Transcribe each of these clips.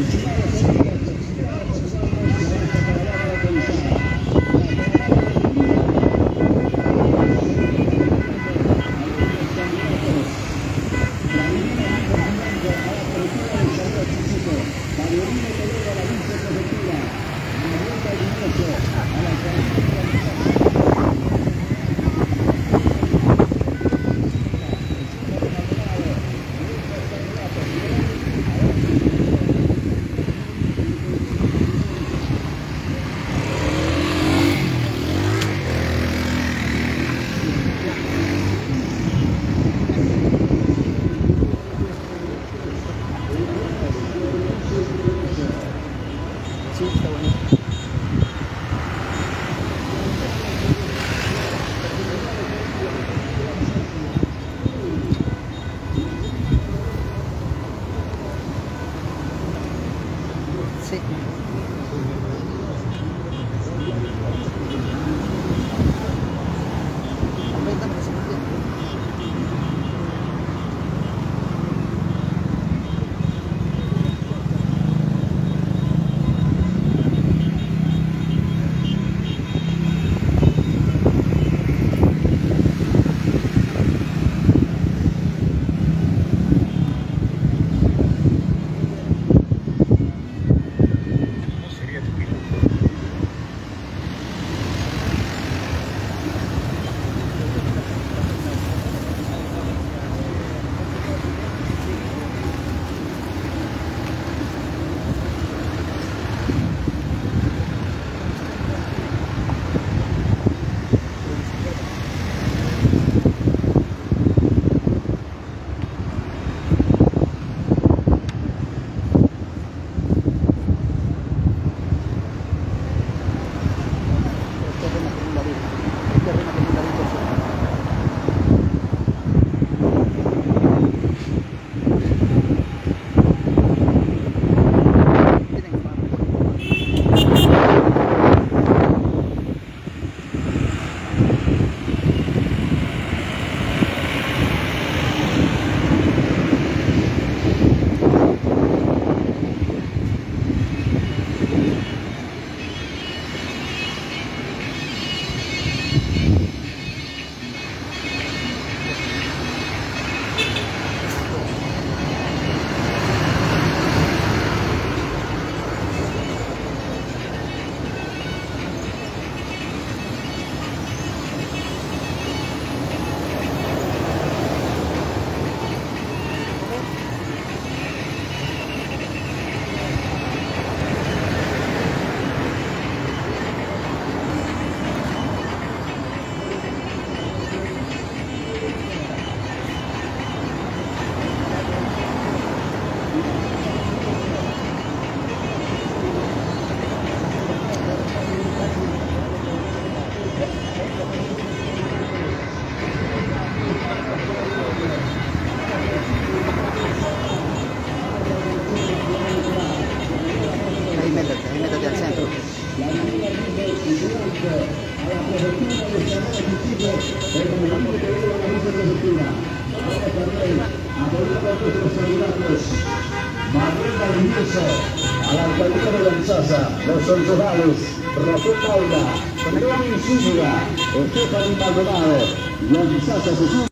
a la alcaldía de Lanzaza, los concejales Rafael Paula, León Zúñiga, Estefany Maldonado, Lanzaza Jesús.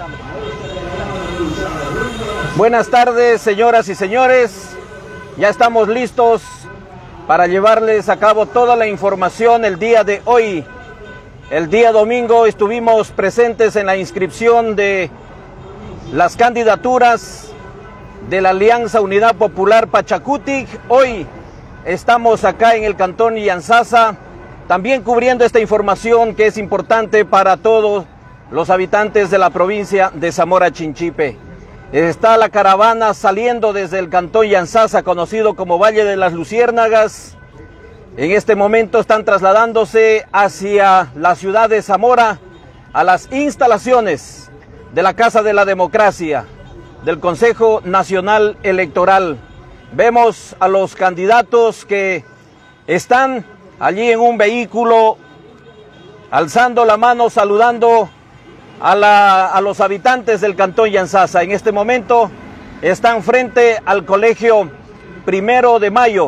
Buenas tardes, señoras y señores. Ya estamos listos para llevarles a cabo toda la información el día de hoy. El día domingo estuvimos presentes en la inscripción de las candidaturas de la Alianza Unidad Popular Pachacutic. Hoy estamos acá en el Cantón Llanzaza, también cubriendo esta información que es importante para todos los habitantes de la provincia de Zamora Chinchipe. Está la caravana saliendo desde el Cantón Llanzaza, conocido como Valle de las Luciérnagas. En este momento están trasladándose hacia la ciudad de Zamora, a las instalaciones de la Casa de la Democracia, del Consejo Nacional Electoral. Vemos a los candidatos que están allí en un vehículo, alzando la mano, saludando a los habitantes del Cantón Llanzaza. En este momento están frente al Colegio 1 de mayo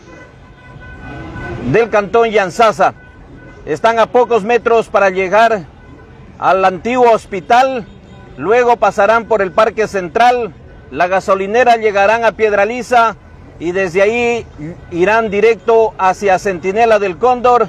del cantón Yantzaza. Están a pocos metros para llegar al antiguo hospital, luego pasarán por el Parque Central, la gasolinera, llegarán a Piedraliza y desde ahí irán directo hacia Centinela del Cóndor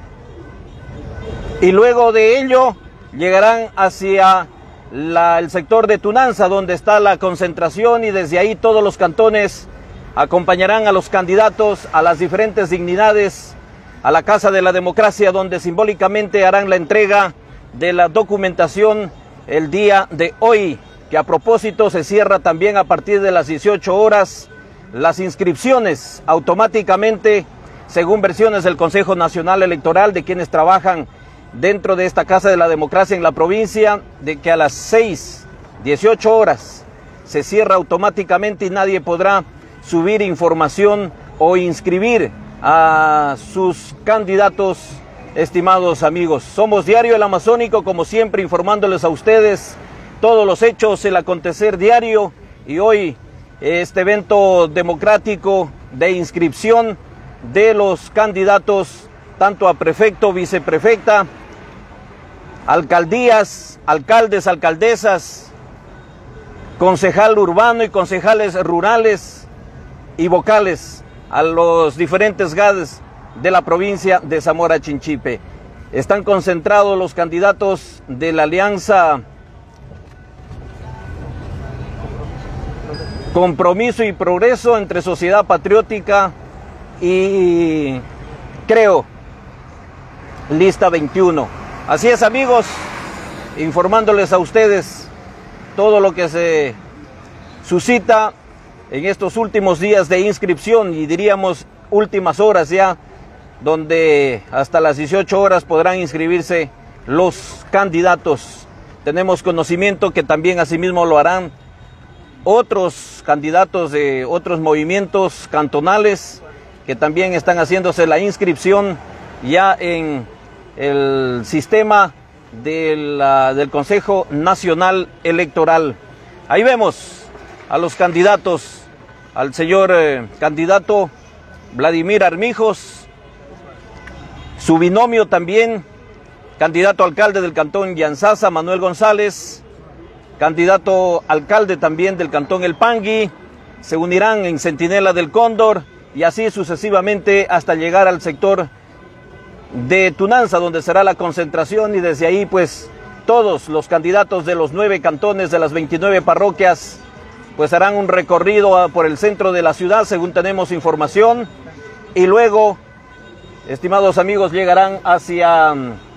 y luego de ello llegarán hacia el sector de Tunanza, donde está la concentración, y desde ahí todos los cantones acompañarán a los candidatos a las diferentes dignidades, a la Casa de la Democracia, donde simbólicamente harán la entrega de la documentación el día de hoy, que a propósito se cierra también a partir de las 18 horas las inscripciones automáticamente, según versiones del Consejo Nacional Electoral, de quienes trabajan dentro de esta Casa de la Democracia en la provincia, de que a las 18 horas se cierra automáticamente y nadie podrá subir información o inscribir a sus candidatos. Estimados amigos, somos Diario El Amazónico, como siempre informándoles a ustedes todos los hechos, el acontecer diario, y hoy este evento democrático de inscripción de los candidatos tanto a prefecto, viceprefecta, alcaldías, alcaldes, alcaldesas, concejal urbano y concejales rurales y vocales a los diferentes GADs de la provincia de Zamora Chinchipe. Están concentrados los candidatos de la Alianza Compromiso y Progreso entre Sociedad Patriótica y Creo, lista 21. Así es, amigos, informándoles a ustedes todo lo que se suscita en estos últimos días de inscripción, y diríamos últimas horas ya, donde hasta las 18 horas podrán inscribirse los candidatos. Tenemos conocimiento que también asimismo lo harán otros candidatos de otros movimientos cantonales que también están haciéndose la inscripción ya en el sistema del Consejo Nacional Electoral. Ahí vemos a los candidatos, al señor candidato Vladimir Armijos, su binomio también, candidato alcalde del cantón Yantzaza, Manuel González, candidato alcalde también del cantón El Pangui, se unirán en Centinela del Cóndor y así sucesivamente hasta llegar al sector de Tunanza, donde será la concentración, y desde ahí pues todos los candidatos de los 9 cantones de las 29 parroquias pues harán un recorrido por el centro de la ciudad, según tenemos información, y luego, estimados amigos, llegarán hacia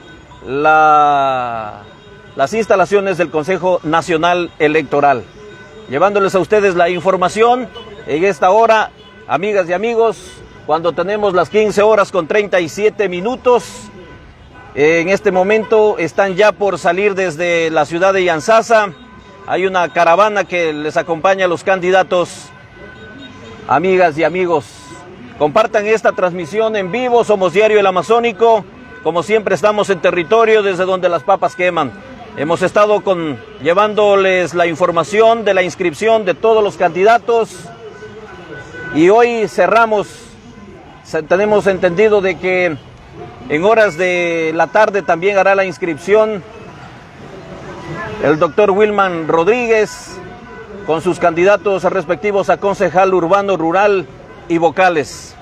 las instalaciones del Consejo Nacional Electoral, llevándoles a ustedes la información en esta hora, amigas y amigos, cuando tenemos las 15 horas con 37 minutos. En este momento están ya por salir desde la ciudad de Yantzaza. Hay una caravana que les acompaña a los candidatos. Amigas y amigos, compartan esta transmisión en vivo. Somos Diario El Amazónico. Como siempre estamos en territorio desde donde las papas queman. Hemos estado llevándoles la información de la inscripción de todos los candidatos. Y hoy cerramos. Tenemos entendido de que en horas de la tarde también hará la inscripción el doctor Wilman Rodríguez con sus candidatos respectivos a concejal urbano, rural y vocales.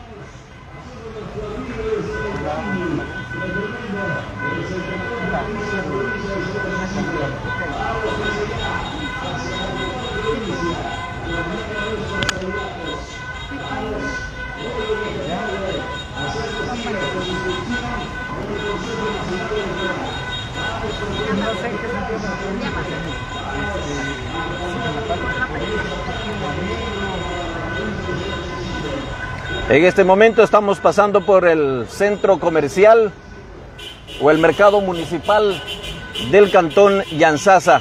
En este momento estamos pasando por el centro comercial o el mercado municipal del cantón Yantzaza.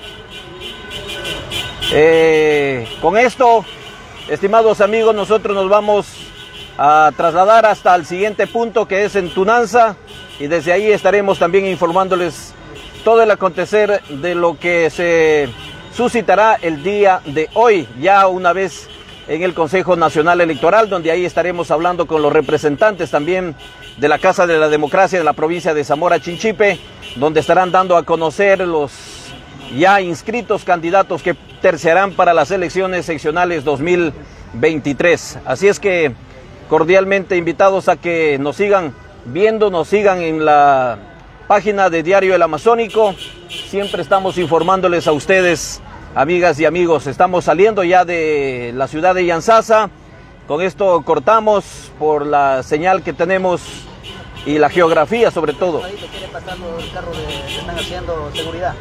Con esto, estimados amigos, nosotros nos vamos a trasladar hasta el siguiente punto, que es en Tunanza, y desde ahí estaremos también informándoles todo el acontecer de lo que se suscitará el día de hoy, ya una vez en el Consejo Nacional Electoral, donde ahí estaremos hablando con los representantes también de la Casa de la Democracia de la provincia de Zamora Chinchipe, donde estarán dando a conocer los ya inscritos candidatos que terciarán para las elecciones seccionales 2023. Así es que cordialmente invitados a que nos sigan viendo, nos sigan en la página de Diario El Amazónico. Siempre estamos informándoles a ustedes, amigas y amigos. Estamos saliendo ya de la ciudad de Yantzaza. Con esto cortamos por la señal que tenemos y la geografía sobre todo. ¿Quiere pasar los carros que están haciendo seguridad?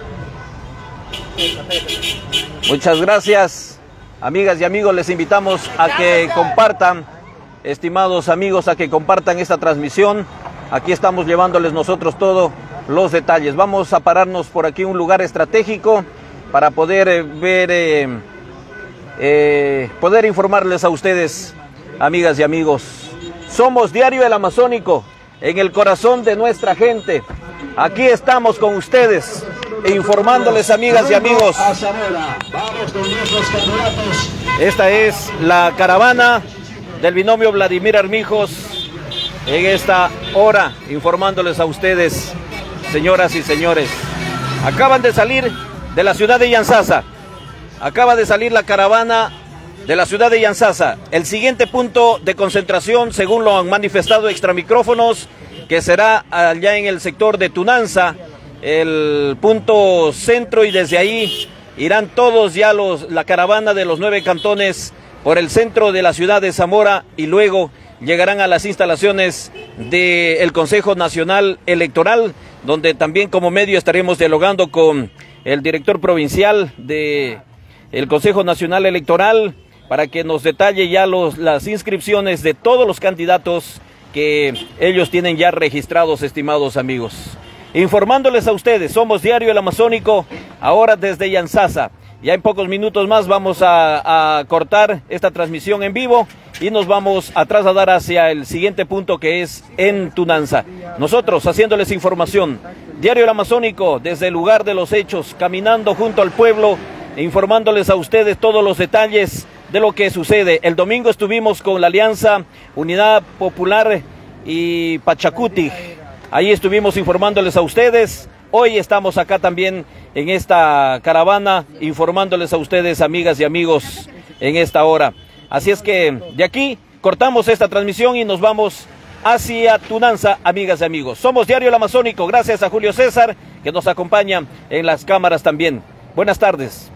Muchas gracias, amigas y amigos. Les invitamos a que compartan, estimados amigos, a que compartan esta transmisión. Aquí estamos llevándoles nosotros todos los detalles. Vamos a pararnos por aquí, un lugar estratégico, para poder ver, poder informarles a ustedes, amigas y amigos. Somos Diario El Amazónico, en el corazón de nuestra gente. Aquí estamos con ustedes, informándoles, amigas y amigos. Esta es la caravana del binomio Vladimir Armijos, en esta hora, informándoles a ustedes, señoras y señores. Acaban de salir de la ciudad de Yantzaza. Acaba de salir la caravana de la ciudad de Yantzaza. El siguiente punto de concentración, según lo han manifestado extramicrófonos, que será allá en el sector de Tunanza, el punto centro, y desde ahí irán todos ya la caravana de los 9 cantones por el centro de la ciudad de Zamora, y luego llegarán a las instalaciones del Consejo Nacional Electoral, donde también como medio estaremos dialogando con el director provincial del Consejo Nacional Electoral para que nos detalle ya las inscripciones de todos los candidatos que ellos tienen ya registrados, estimados amigos. Informándoles a ustedes, somos Diario El Amazónico, ahora desde Yantzaza. Ya en pocos minutos más vamos a cortar esta transmisión en vivo y nos vamos a trasladar hacia el siguiente punto, que es en Tunanza. Nosotros haciéndoles información, Diario El Amazónico, desde el lugar de los hechos, caminando junto al pueblo, informándoles a ustedes todos los detalles de lo que sucede. El domingo estuvimos con la Alianza Unidad Popular y Pachacuti. Ahí estuvimos informándoles a ustedes. Hoy estamos acá también en esta caravana, informándoles a ustedes, amigas y amigos, en esta hora. Así es que de aquí cortamos esta transmisión y nos vamos hacia Tunanza, amigas y amigos. Somos Diario El Amazónico, gracias a Julio César, que nos acompaña en las cámaras también. Buenas tardes.